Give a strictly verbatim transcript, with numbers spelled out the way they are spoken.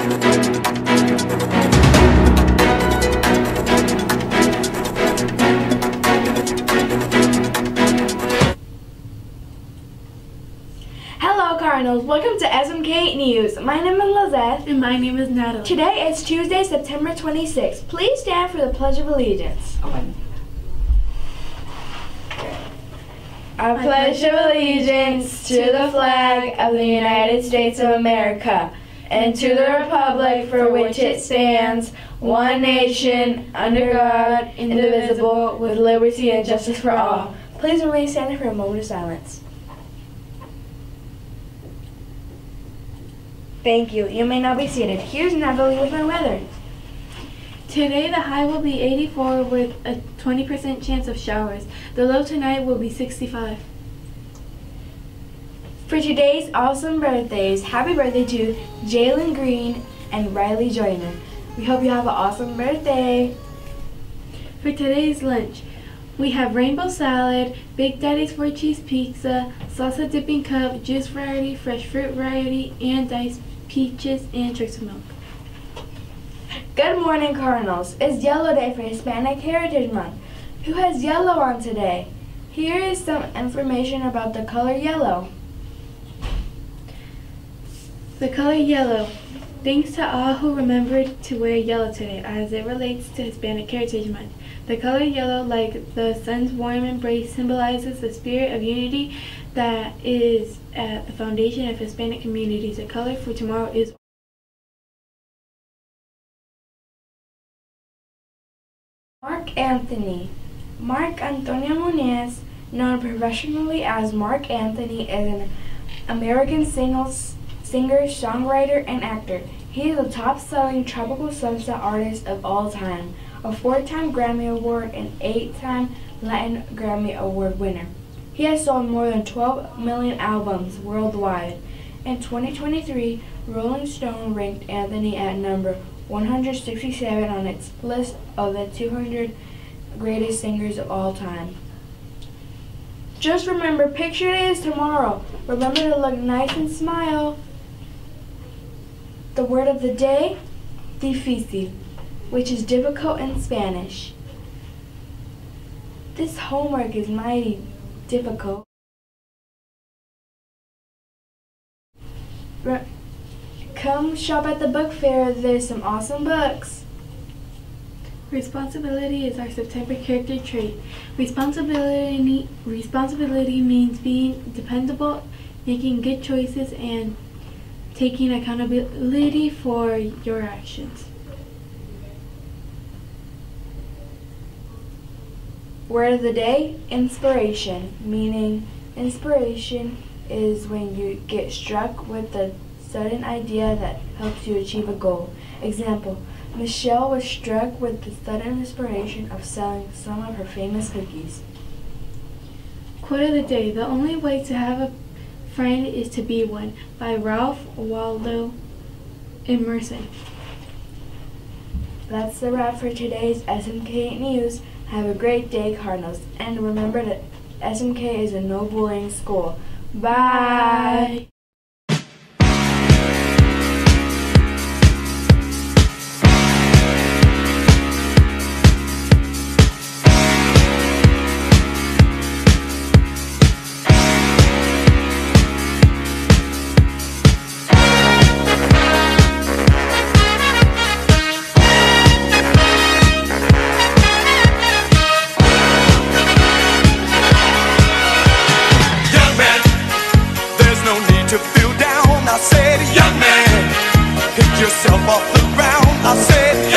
Hello Cardinals, welcome to S M K News. My name is Lizette. And my name is Natalie. Today is Tuesday, September twenty-sixth. Please stand for the Pledge of Allegiance. I pledge allegiance to the flag of the United States of America and to the republic for which it stands, one nation, under God, indivisible, with liberty and justice for all. Please remain standing for a moment of silence. Thank you. You may now be seated. Here's Natalie with my weather. Today the high will be eighty-four with a twenty percent chance of showers. The low tonight will be sixty-five. For today's awesome birthdays, happy birthday to Jalen Green and Riley Joyner. We hope you have an awesome birthday. For today's lunch, we have rainbow salad, Big Daddy's four cheese pizza, salsa dipping cup, juice variety, fresh fruit variety, and diced peaches and tricks of milk. Good morning, Cardinals. It's Yellow Day for Hispanic Heritage Month. Who has yellow on today? Here is some information about the color yellow. The color yellow. Thanks to all who remembered to wear yellow today as it relates to Hispanic Heritage Month. The color yellow, like the sun's warm embrace, symbolizes the spirit of unity that is at the foundation of Hispanic communities. The color for tomorrow is Mark Anthony. Mark Antonio Muniz, known professionally as Mark Anthony, is an American singles, singer, songwriter, and actor. He is the top-selling tropical salsa artist of all time, a four-time Grammy Award and eight-time Latin Grammy Award winner. He has sold more than twelve million albums worldwide. In twenty twenty-three, Rolling Stone ranked Anthony at number one hundred sixty-seven on its list of the two hundred greatest singers of all time. Just remember, picture day is tomorrow. Remember to look nice and smile. The word of the day, difícil, which is difficult in Spanish. This homework is mighty difficult. Re Come shop at the book fair. There's some awesome books. Responsibility is our September character trait. Responsibility, responsibility means being dependable, making good choices, and taking accountability for your actions. Word of the day, inspiration, meaning inspiration is when you get struck with a sudden idea that helps you achieve a goal. Example, Michelle was struck with the sudden inspiration of selling some of her famous cookies. Quote of the day, the only way to have a friend is to be one, by Ralph Waldo Emerson. That's the wrap for today's S M K News. Have a great day, Cardinals. And remember that S M K is a no bullying school. Bye! To feel down, I said, young man, pick yourself off the ground. I said,